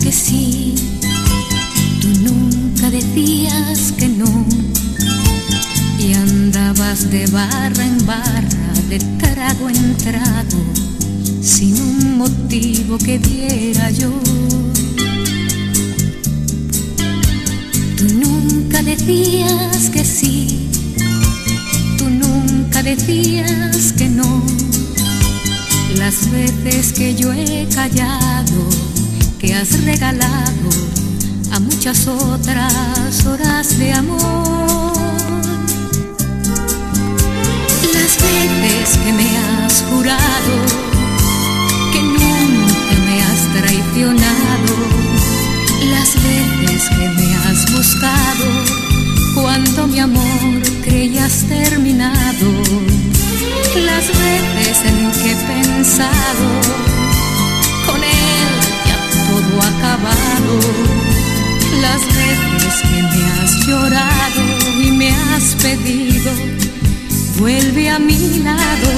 que sí, tú nunca decías que no, y andabas de barra en barra, de trago en trago, sin un motivo que diera yo. Tú nunca decías que sí, tú nunca decías que no. Las veces que yo he callado, que has regalado a muchas otras horas de amor. Las veces que me has jurado que nunca me has traicionado. Las veces que me has buscado cuando mi amor creías terminado. Las veces en que he pensado, con él ya todo acabado. Las veces que me has llorado y me has pedido, vuelve a mi lado.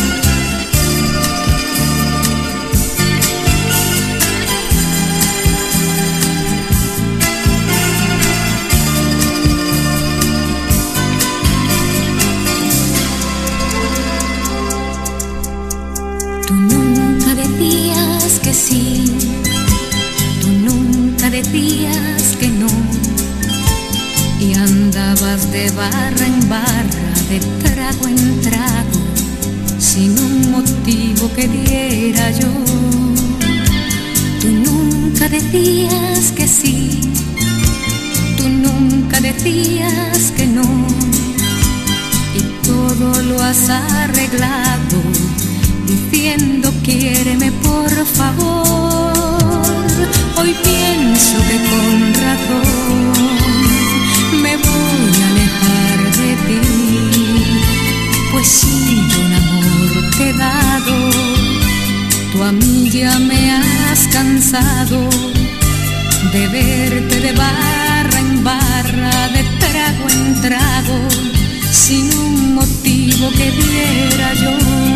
Tú nunca decías que sí, tú nunca decías que no, y andabas de barra en barra, de trago en trago, sin un motivo que diera yo. Tú nunca decías que sí, tú nunca decías que no, y todo lo has arreglado diciendo quiéreme por favor. Hoy pienso que con razón me voy a alejar de ti, pues si un amor te he dado, tú a mí ya me has cansado de verte de barra en barra, de trago en trago, sin un motivo que diera yo.